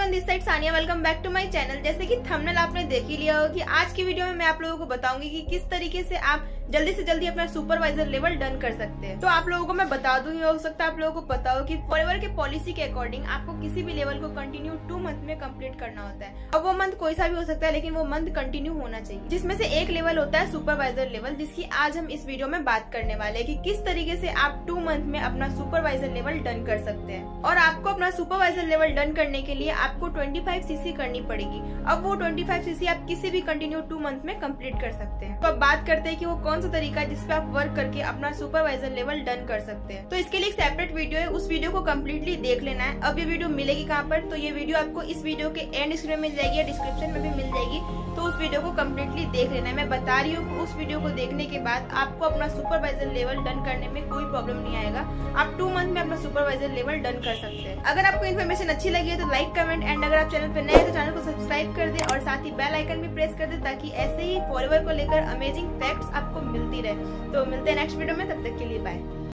Everyone, this side Sania. Welcome back to my channel. जैसे कि thumbnail आपने देख ही लिया होगा कि आज की वीडियो में मैं आप लोगों को बताऊंगी कि किस तरीके से आप जल्दी से जल्दी अपना सुपरवाइजर लेवल डन कर सकते हैं। तो आप लोगों को मैं बता दूं, हो सकता है आप लोगों को पता हो कि फॉरएवर के पॉलिसी के अकॉर्डिंग आपको किसी भी लेवल को कंटिन्यू 2 मंथ में कंप्लीट करना होता है। अब वो मंथ कोई सा भी हो सकता है, लेकिन वो मंथ कंटिन्यू होना चाहिए, जिसमें से एक लेवल होता है सुपरवाइजर लेवल, जिसकी आज हम इस वीडियो में बात करने वाले हैं कि किस तरीके से आप 2 मंथ में अपना सुपरवाइजर लेवल डन कर सकते हैं। और आपको अपना सुपरवाइजर लेवल डन करने के लिए आपको 25 सीसी करनी पड़ेगी। अब वो 25 सीसी आप किसी भी कंटिन्यू 2 मंथ में कंप्लीट कर सकते हैं। तो अब बात करते हैं कि वो कौन सा तरीका है जिसपे आप वर्क करके अपना सुपरवाइजर लेवल डन कर सकते हैं। तो इसके लिए एक सेपरेट वीडियो है, उस वीडियो को कम्प्लीटली देख लेना है। अब ये वीडियो मिलेगी कहाँ पर? तो ये वीडियो आपको इस वीडियो के एंड स्क्रीन में मिल जाएगी या डिस्क्रिप्शन में भी मिल जाएगी। तो उस वीडियो को कम्प्लीटली देख लेना है। मैं बता रही हूँ, उस वीडियो को देखने के बाद आपको अपना सुपरवाइजर लेवल डन करने में कोई प्रॉब्लम नहीं आएगा। आप 2 मंथ में अपना सुपरवाइजर लेवल डन कर सकते हैं। अगर आपको इन्फॉर्मेशन अच्छी लगी है तो लाइक, कमेंट एंड अगर आप चैनल पर नए हैं तो चैनल को सब्सक्राइब कर दे और साथ ही बेल आइकन भी प्रेस कर दे, ताकि ऐसे ही फॉरएवर को लेकर अमेजिंग फैक्ट्स आपको मिलती रहे। तो मिलते हैं नेक्स्ट वीडियो में, तब तक के लिए बाय।